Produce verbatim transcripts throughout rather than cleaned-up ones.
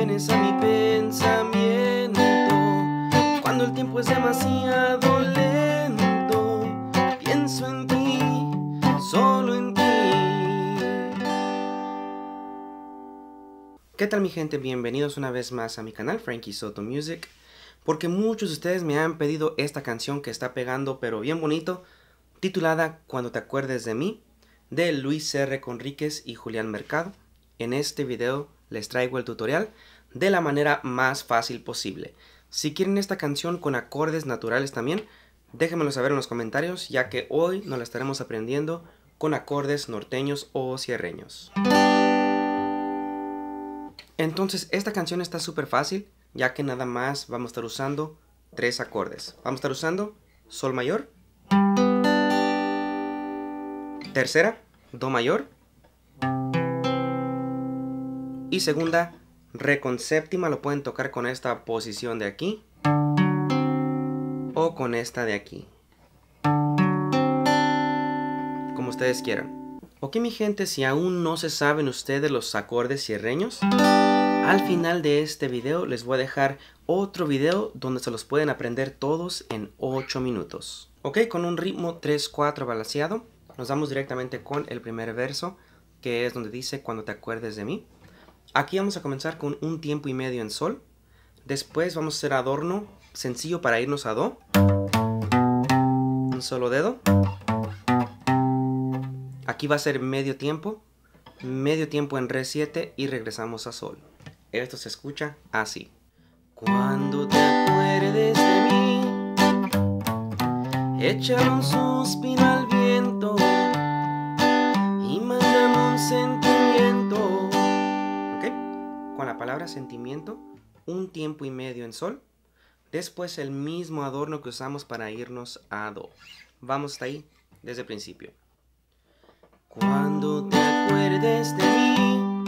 vienes a mi pensamiento cuando el tiempo es demasiado lento. Pienso en ti, solo en ti. ¿Qué tal mi gente? Bienvenidos una vez más a mi canal Frankie Soto Music. Porque muchos de ustedes me han pedido esta canción que está pegando pero bien bonito, titulada Cuando te acuerdes de mí, de Luis R. Conríquez y Julián Mercado. En este video les traigo el tutorial de la manera más fácil posible. Si quieren esta canción con acordes naturales también, déjenmelo saber en los comentarios, ya que hoy nos la estaremos aprendiendo con acordes norteños o sierreños. Entonces esta canción está súper fácil, ya que nada más vamos a estar usando tres acordes. Vamos a estar usando Sol mayor, tercera, Do mayor, y segunda, Re con séptima. Lo pueden tocar con esta posición de aquí o con esta de aquí, como ustedes quieran. Ok mi gente, si aún no se saben ustedes los acordes sierreños, al final de este video les voy a dejar otro video donde se los pueden aprender todos en ocho minutos. Ok, con un ritmo tres cuatro balanceado, nos vamos directamente con el primer verso, que es donde dice Cuando te acuerdes de mí. Aquí vamos a comenzar con un tiempo y medio en sol. Después vamos a hacer adorno sencillo para irnos a do. Un solo dedo. Aquí va a ser medio tiempo. Medio tiempo en re siete y regresamos a sol. Esto se escucha así. Cuando te acuerdes de mí, échale un suspiro al viento y mándame un sentimiento. Con la palabra sentimiento, un tiempo y medio en sol. Después el mismo adorno que usamos para irnos a do. Vamos hasta ahí desde el principio. Cuando te acuerdes de mí,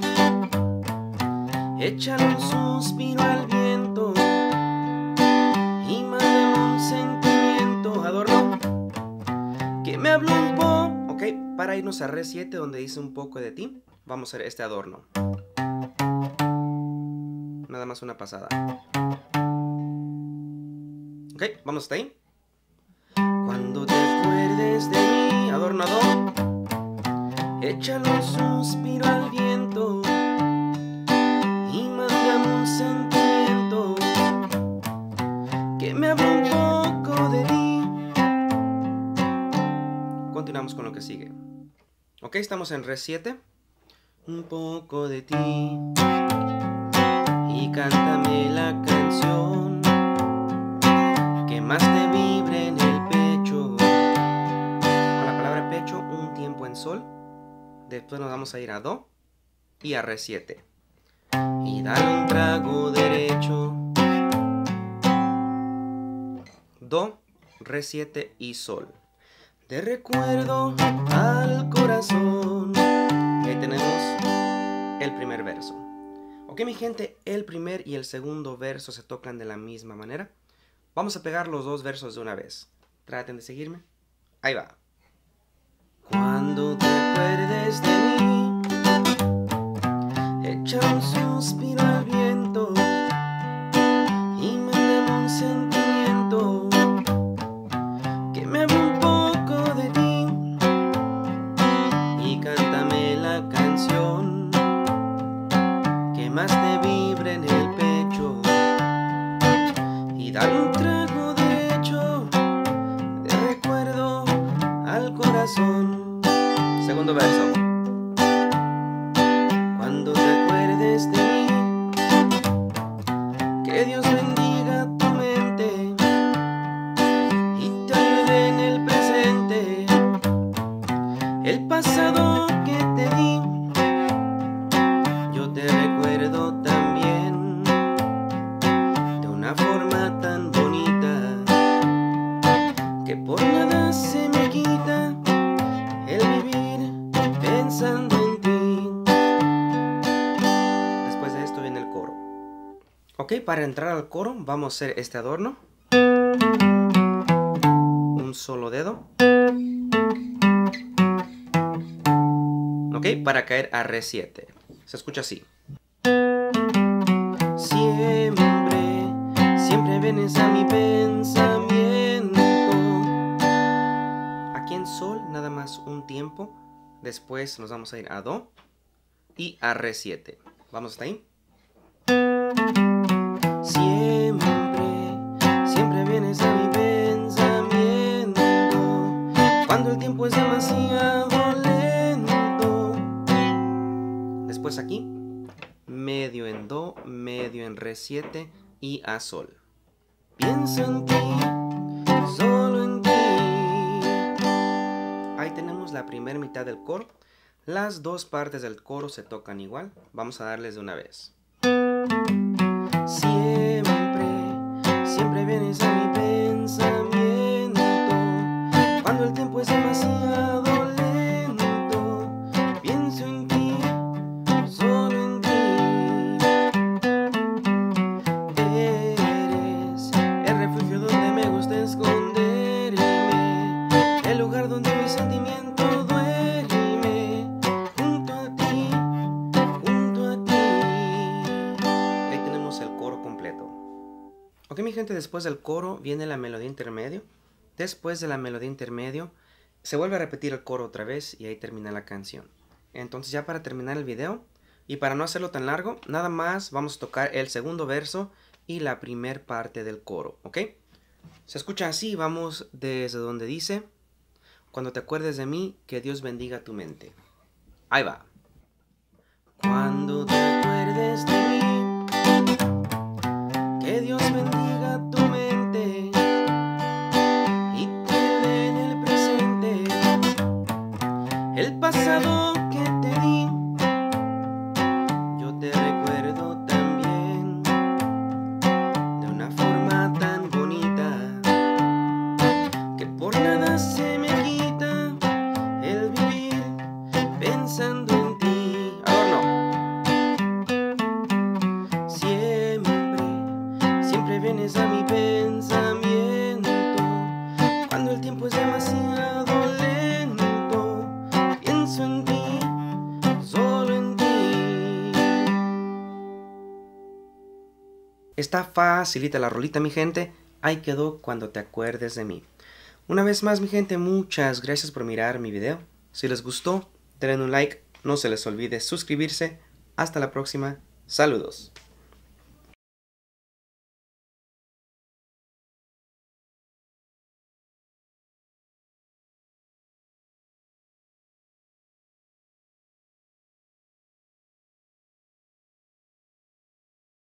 échale un suspiro al viento y mándame un sentimiento. Adorno que me habló un poco. Ok, para irnos a re siete donde dice un poco de ti, vamos a hacer este adorno. Nada más una pasada. Ok, vamos hasta ahí. Cuando te acuerdes de mí, adorno a do, échale un suspiro al viento y mándame un sentimiento que me hable un poco de ti. Continuamos con lo que sigue. Ok, estamos en re siete. Un poco de ti y cántame la canción que más te vibre en el pecho. Con la palabra pecho, un tiempo en sol. Después nos vamos a ir a do y a re siete. Y dale un trago derecho. Do, re siete y sol. De recuerdo al corazón. Y ahí tenemos el primer verso. Ok mi gente, el primer y el segundo verso se tocan de la misma manera. Vamos a pegar los dos versos de una vez. Traten de seguirme. Ahí va. Cuando te acuerdes de mí, echa un suspiro al viento y mándame un sentimiento que me hable un poco de ti y cántame la canción que más te vibre en el pecho y dale un trago de hecho de recuerdo al corazón. Segundo verso. Cuando te acuerdes de mí, que Dios bendiga tu mente y te ayude en el presente. El pasado que te di, yo te recuerdo también de una forma tan bonita que por nada se me quita el vivir pensando en ti. Después de esto viene el coro. Ok, para entrar al coro vamos a hacer este adorno. Un solo dedo. Ok, para caer a re siete. Se escucha así. siempre vienes a mi pensamiento. Aquí en sol nada más un tiempo, después nos vamos a ir a do y a re siete. Vamos hasta ahí. Siempre, siempre vienes a mi pensamiento, cuando el tiempo es demasiado lento. Después aquí, medio en do, medio en re siete y a sol. Pienso en ti, solo en ti. Ahí tenemos la primera mitad del coro. Las dos partes del coro se tocan igual. Vamos a darles de una vez. Siempre, siempre vienes a mi pensamiento, cuando el tiempo es demasiado lento. Pienso en ti, solo en ti. Eres el refugio donde me gusta esconderme, el lugar donde mi sentimiento duerme, junto a ti, junto a ti. Ahí tenemos el coro completo. Ok, mi gente, después del coro viene la melodía intermedio. Después de la melodía intermedio se vuelve a repetir el coro otra vez y ahí termina la canción. Entonces, ya para terminar el video y para no hacerlo tan largo, nada más vamos a tocar el segundo verso y la primer parte del coro, ¿ok? Se escucha así, vamos desde donde dice: cuando te acuerdes de mí, que Dios bendiga tu mente. Ahí va. Cuando te acuerdes de mí, que Dios bendiga tu mente y te dé en el presente el pasado que te di. Yo te recuerdo también de una forma tan bonita que por nada se me quita el vivir pensando en ti. Ahora no. Siempre, siempre vienes a mi pensamiento, cuando el tiempo es demasiado lento. Pienso en ti, solo en ti. Está facilita la rolita, mi gente. Ahí quedó Cuando te acuerdes de mí. Una vez más, mi gente, muchas gracias por mirar mi video. Si les gustó, denle un like. No se les olvide suscribirse. Hasta la próxima. Saludos.